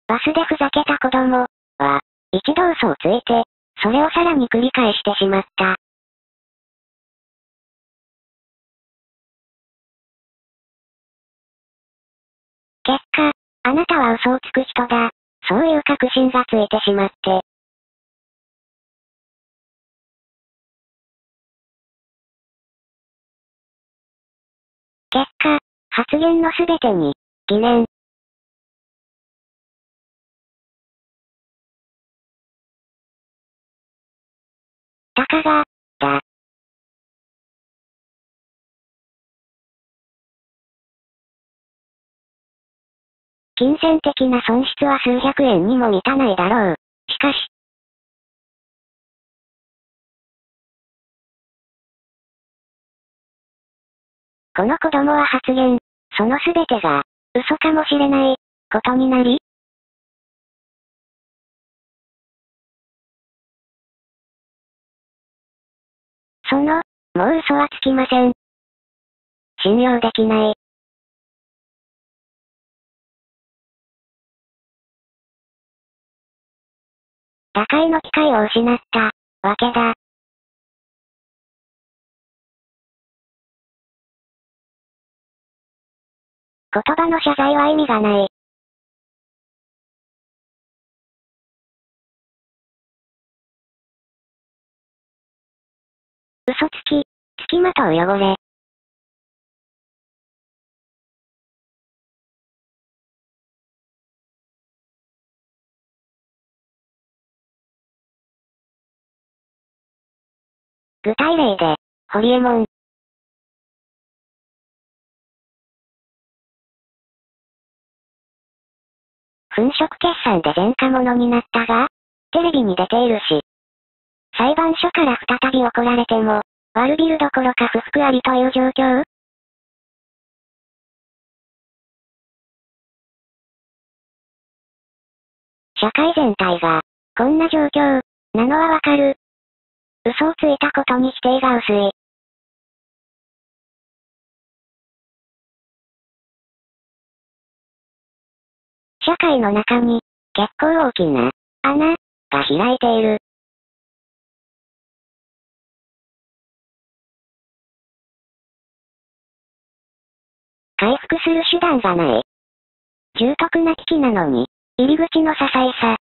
バスでふざけた子供は、一度嘘をついて、それをさらに繰り返してしまった。結果、あなたは嘘をつく人だ。そういう確信がついてしまって。結果、発言のすべてに、疑念。たかが、だ。金銭的な損失は数百円にも満たないだろう。しかし、この子供は発言、そのすべてが、嘘かもしれない、ことになり、もう嘘はつきません。信用できない。打開の機会を失った、わけだ。言葉の謝罪は意味がない。嘘つき、つきまとう汚れ。具体例で、ホリエモン。粉飾決算で前科者になったが、テレビに出ているし、裁判所から再び怒られても、悪びるどころか不服ありという状況？社会全体が、こんな状況、なのはわかる。嘘をついたことに否定が薄い。社会の中に、結構大きな、穴、が開いている。回復する手段がない。重篤な危機なのに、入り口の些細さ。